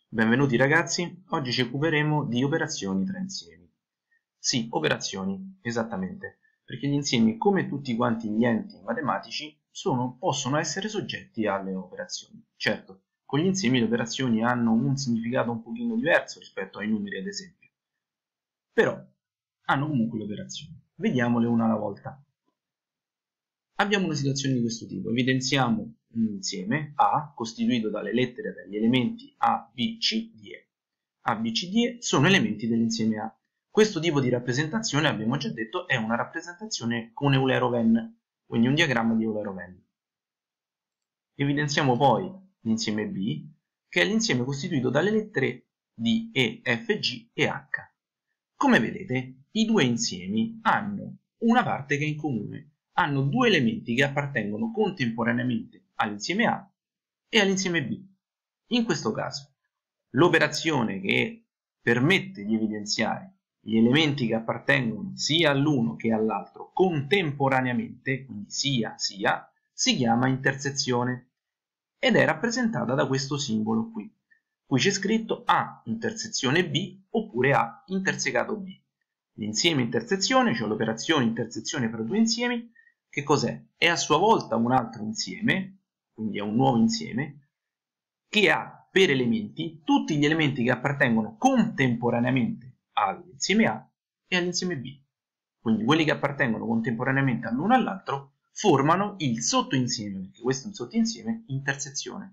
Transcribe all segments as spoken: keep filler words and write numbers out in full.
Benvenuti ragazzi, oggi ci occuperemo di operazioni tra insiemi. Sì, operazioni, esattamente, perché gli insiemi, come tutti quanti gli enti matematici, sono, possono essere soggetti alle operazioni. Certo, con gli insiemi le operazioni hanno un significato un pochino diverso rispetto ai numeri, ad esempio, però hanno comunque le operazioni. Vediamole una alla volta. Abbiamo una situazione di questo tipo, evidenziamo un insieme A costituito dalle lettere dagli elementi A, B, C, D, E. A, B, C, D, E sono elementi dell'insieme A. Questo tipo di rappresentazione, abbiamo già detto, è una rappresentazione con Eulero-Venn, quindi un diagramma di Eulero-Venn. Evidenziamo poi l'insieme B, che è l'insieme costituito dalle lettere D, E, F, G e H. Come vedete, i due insiemi hanno una parte che è in comune. Hanno due elementi che appartengono contemporaneamente all'insieme A e all'insieme B. In questo caso, l'operazione che permette di evidenziare gli elementi che appartengono sia all'uno che all'altro contemporaneamente, quindi sia sia, si chiama intersezione ed è rappresentata da questo simbolo qui. Qui c'è scritto A intersezione B oppure A intersecato B. L'insieme intersezione, cioè l'operazione intersezione fra due insiemi, che cos'è? È a sua volta un altro insieme, quindi è un nuovo insieme, che ha per elementi tutti gli elementi che appartengono contemporaneamente all'insieme A e all'insieme B. Quindi quelli che appartengono contemporaneamente all'uno e all'altro formano il sottoinsieme, perché questo è un sottoinsieme, intersezione.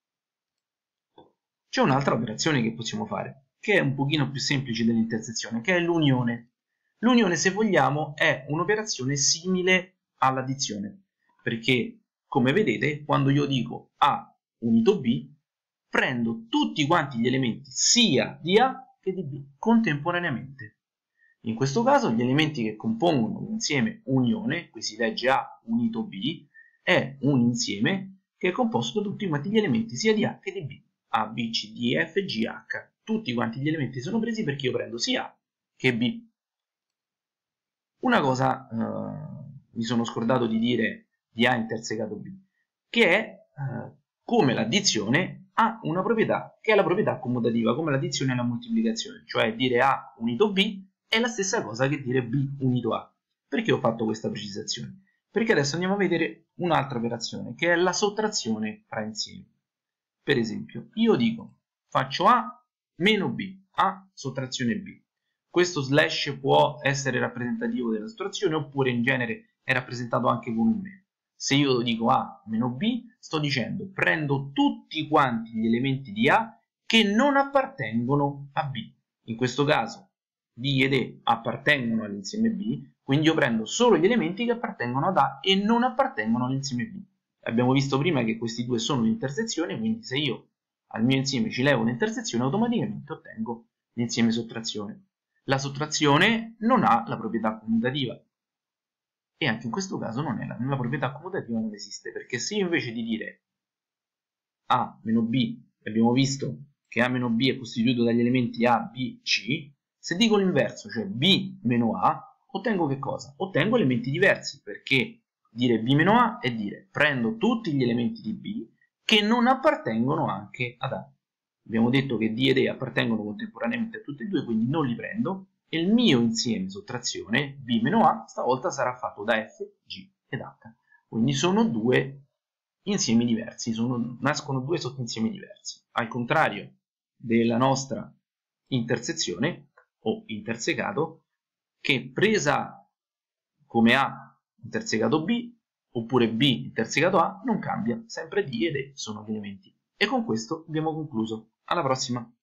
C'è un'altra operazione che possiamo fare, che è un pochino più semplice dell'intersezione, che è l'unione. L'unione, se vogliamo, è un'operazione simile all'addizione, perché, come vedete, quando io dico A unito B, prendo tutti quanti gli elementi sia di A che di B, contemporaneamente. In questo caso, gli elementi che compongono l'insieme unione, qui si legge A unito B, è un insieme che è composto da tutti quanti gli elementi sia di A che di B. A, B, C, D, F, G, H. Tutti quanti gli elementi sono presi perché io prendo sia A che B. Una cosa eh, mi sono scordato di dire di A intersecato B, che è eh, come l'addizione ha una proprietà, che è la proprietà commutativa, come l'addizione e la moltiplicazione, cioè dire A unito B è la stessa cosa che dire B unito A. Perché ho fatto questa precisazione? Perché adesso andiamo a vedere un'altra operazione, che è la sottrazione fra insiemi. Per esempio, io dico, faccio A meno B, A sottrazione B. Questo slash può essere rappresentativo della sottrazione oppure in genere è rappresentato anche con un meno. Se io dico A meno B, sto dicendo prendo tutti quanti gli elementi di A che non appartengono a B. In questo caso B ed E appartengono all'insieme B, quindi io prendo solo gli elementi che appartengono ad A e non appartengono all'insieme B. Abbiamo visto prima che questi due sono un'intersezione, quindi se io al mio insieme ci levo un'intersezione, automaticamente ottengo l'insieme sottrazione. La sottrazione non ha la proprietà commutativa e anche in questo caso non è la, la proprietà commutativa non esiste, perché se io invece di dire A meno B, abbiamo visto che A meno B è costituito dagli elementi A, B, C, se dico l'inverso, cioè B meno A, ottengo che cosa? Ottengo elementi diversi, perché dire B meno A è dire prendo tutti gli elementi di B che non appartengono anche ad A. Abbiamo detto che D ed E appartengono contemporaneamente a tutti e due, quindi non li prendo, e il mio insieme sottrazione, B meno A, stavolta sarà fatto da F, G ed H. Quindi sono due insiemi diversi, sono, nascono due sottoinsiemi diversi. Al contrario della nostra intersezione, o intersecato, che presa come A intersecato B, oppure B intersecato A, non cambia, sempre D ed E sono gli elementi. E con questo abbiamo concluso. Alla prossima!